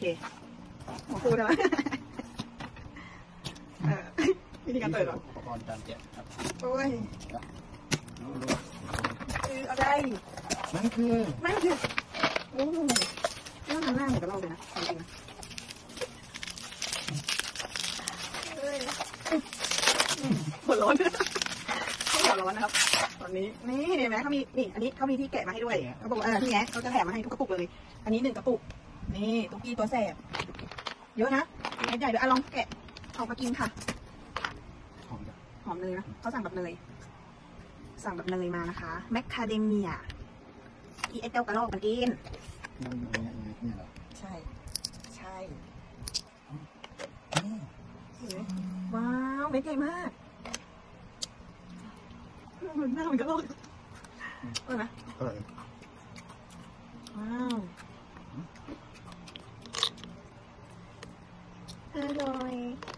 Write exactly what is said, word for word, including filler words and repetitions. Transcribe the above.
หัวฟูนะวิธีการเปิดหรออุปกรณ์การแกะครับโอ้ยคืออะไรนั่นคือนั่นคือโอ้โหเรื่องทำหน้าเหมือนกับเราเลยนะจริงๆนะหัวร้อนหัวร้อนนะครับตอนนี้นี่เห็นไหมเขามีนี่อันนี้เขามีที่แกะมาให้ด้วยเขาบอกเออที่แงะเขาจะแถมมาให้ทุกกระปุกเลยอันนี้หนึ่งกระปุกนี่ตุ๊กกี้ตัวแสบเยอะนะใหญ่ๆเดี๋ยวอ่ะลองแกะออกมากินค่ะหอมหอมเลยนะเขาสั่งแบบเนยสั่งแบบเนยมานะคะแมคคาเดเมียที่ไอ้เจ้ากระรอกมันกินใช่ใช่ว้าวเม็ดใหญ่มากเหมือนหน้าเหมือนกระรอกอร่อยไหมอร่อยว้าวอร่อย